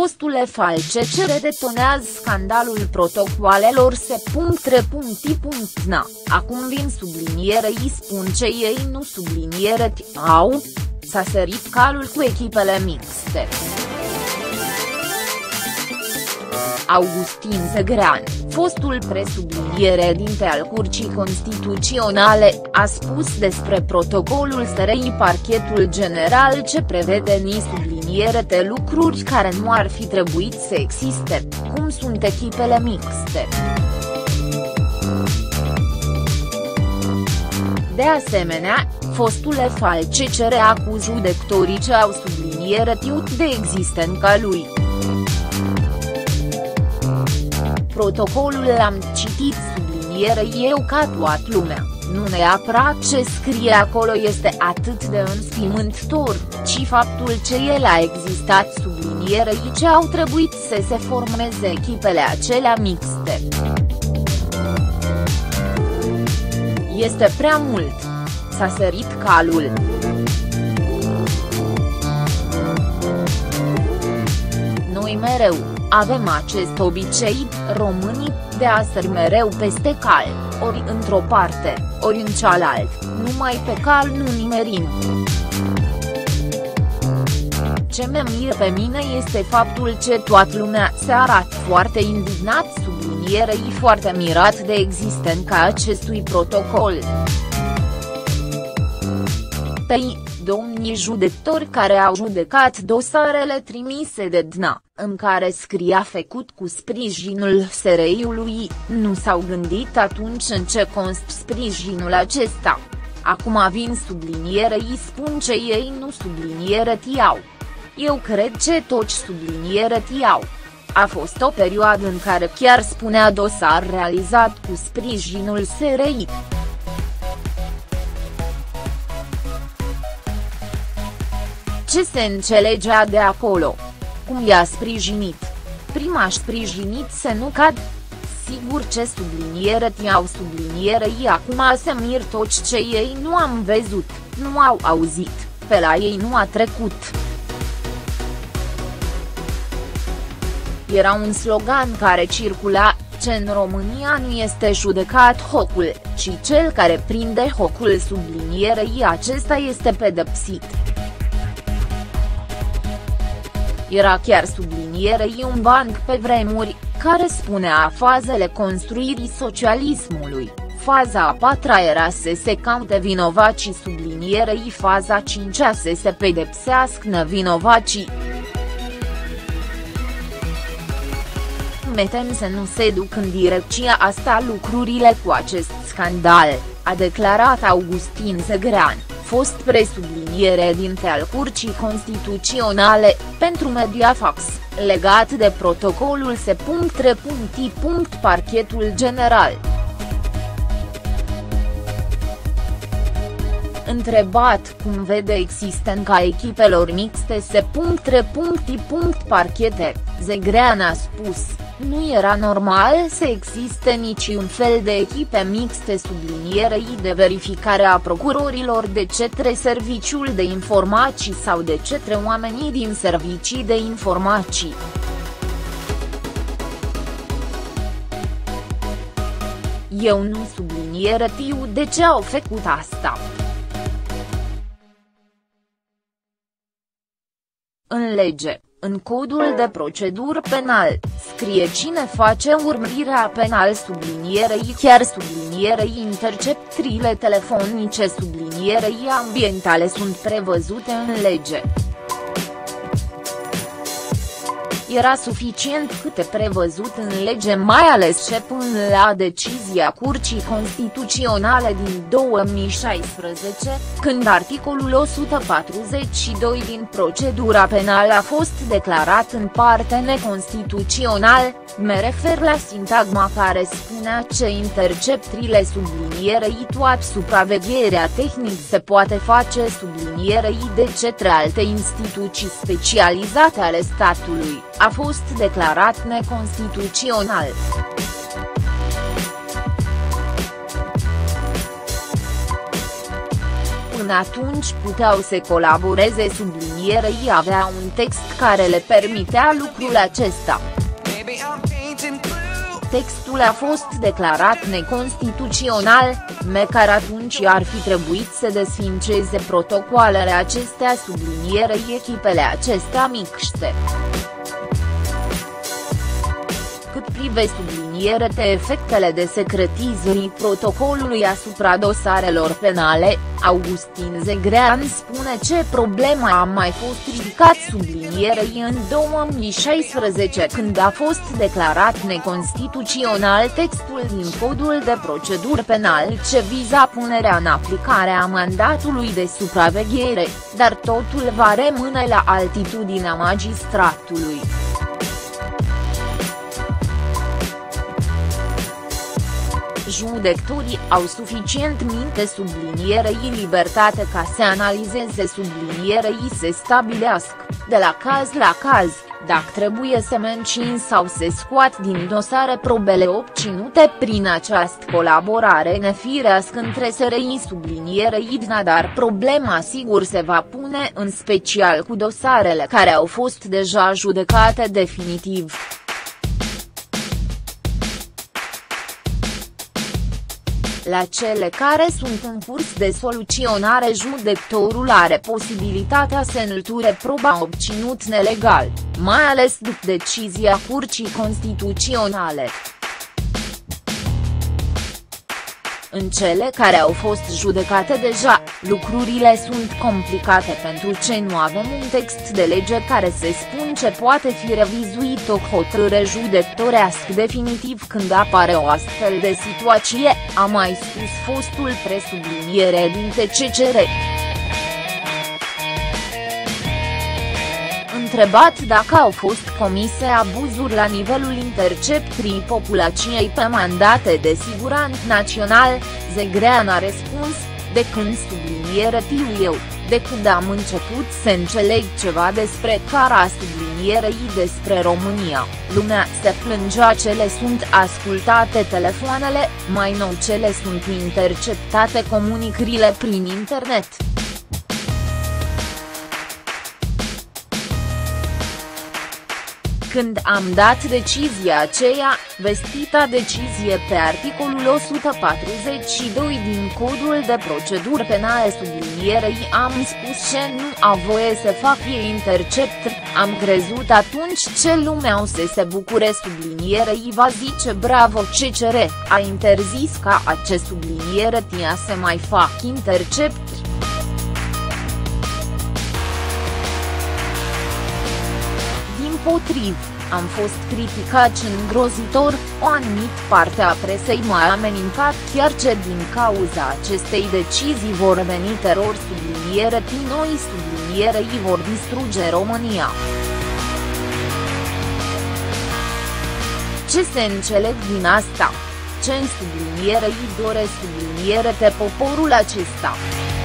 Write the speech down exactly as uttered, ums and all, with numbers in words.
Fostule falce ce redetonează scandalul protocoalelor se tre. Na, acum vin sublinierei spun ce ei nu subliniere au. S-a sărit calul cu echipele mixte. Augustin Zegrean, fostul presubliniere dinte al Curții Constituționale, a spus despre protocolul S R I Parchetul General ce prevede ni subliniere de lucruri care nu ar fi trebuit să existe, cum sunt echipele mixte. De asemenea, fostule falce cere acuz judecătorii ce au subliniere tiut de existența lui. Protocolul l-am citit subliniere eu ca toată lumea, nu neapărat ce scrie acolo este atât de înspimântător, ci faptul ce el a existat sublinierei ce au trebuit să se formeze echipele acelea mixte. Este prea mult. S-a sărit calul. Noi mereu avem acest obicei, românii, de a sări mereu peste cal, ori într-o parte, ori în cealaltă, numai pe cal nu nimerim. Ce mă mir pe mine este faptul ce toată lumea se arată foarte indignat sublinierei foarte mirat de existența acestui protocol. Păi, domnii judecători care au judecat dosarele trimise de D N A, în care scria făcut cu sprijinul S R I-ului, nu s-au gândit atunci în ce constă sprijinul acesta. Acum vin sublinierei spun ce ei nu subliniere tiau. Eu cred ce toți subliniere tiau. A fost o perioadă în care chiar spunea dosar realizat cu sprijinul S R I. Ce se înțelegea de acolo? Cum i-a sprijinit? Prima sprijinit să nu cad? Sigur ce subliniere ti-au sublinierei acum se mir toți ce ei nu am văzut, nu au auzit, pe la ei nu a trecut. Era un slogan care circula, ce în România nu este judecat hocul, ci cel care prinde hocul sublinierei acesta este pedepsit. Era chiar sublinierei un banc pe vremuri, care spunea fazele construirii socialismului, faza a patra era să se caute vinovacii sublinierei faza a cincea să se pedepsească nevinovacii. Metem să nu se duc în direcția asta lucrurile cu acest scandal, a declarat Augustin Zegrean, fost presubliniere dinte al Curții Constituționale, pentru Mediafax, legat de protocolul S tre. Parchetul General. Întrebat cum vede existența echipelor mixte S tre. Parchete, Zegrean a spus, nu era normal să existe niciun fel de echipe mixte sublinierei de verificare a procurorilor de către Serviciul de Informații sau de către oamenii din servicii de informații. Eu nu subliniere tiu de ce au făcut asta. În lege, în codul de procedură penal, scrie cine face urmărirea penal sublinierei chiar sublinierei interceptările telefonice sublinierei ambientale sunt prevăzute în lege. Era suficient câte prevăzut în lege mai ales ce până la decizia Curții Constituționale din două mii șaisprezece, când articolul o sută patruzeci și doi din procedura penală a fost declarat în parte neconstituțional, mă refer la sintagma care spunea ce interceptările sublinierei toată supravegherea tehnică se poate face sublinierei de către alte instituții specializate ale statului, a fost declarat neconstituțional. până atunci puteau să colaboreze sublinierei avea un text care le permitea lucrul acesta. Textul a fost declarat neconstituțional, măcar atunci ar fi trebuit să desființeze protocoalele acestea sublinierei echipele acestea mixte. Cât privește subliniere de efectele de secretizării protocolului asupra dosarelor penale, Augustin Zegrean spune ce problema a mai fost ridicat sublinierei în două mii șaisprezece când a fost declarat neconstituțional textul din Codul de Procedură Penal ce viza punerea în aplicare a mandatului de supraveghere, dar totul va rămâne la altitudinea magistratului. Judecătorii au suficient minte sublinierei libertate ca să analizeze sublinierei să stabilească, de la caz la caz, dacă trebuie să mențin sau să scoat din dosare probele obținute prin această colaborare nefirească între S R I sublinierei D N A, dar problema sigur se va pune în special cu dosarele care au fost deja judecate definitiv. La cele care sunt în curs de soluționare judecătorul are posibilitatea să înlăture proba obținut nelegal, mai ales după decizia Curții Constituționale. În cele care au fost judecate deja, lucrurile sunt complicate pentru ce nu avem un text de lege care să spun ce poate fi revizuit o hotărâre judecătorească definitiv când apare o astfel de situație, a mai spus fostul presubliniere din T C C R. Întrebat dacă au fost comise abuzuri la nivelul interceptării populației pe mandate de siguranță național, Zegrean a răspuns, de când subliniere tiu eu, de când am început să înțeleg ceva despre cara sublinierei despre România, lumea se plângea ce le sunt ascultate telefoanele, mai nou ce le sunt interceptate comunicările prin internet. Când am dat decizia aceea, vestita decizie pe articolul o sută patruzeci și doi din Codul de Procedură Penală sublinierei am spus ce nu a voie să fac ei interceptări, am crezut atunci ce lumea o să se bucure sublinierei va zice bravo C C R, a interzis ca acest subliniere tia să mai fac interceptări. Potriv, am fost criticat îngrozitor, o anumită parte a presei m-a amenințat chiar ce din cauza acestei decizii vor veni terori subliniere noi sublinierei vor distruge România. Ce se înțeleg din asta? Ce în sublinierei doresc subliniere pe poporul acesta?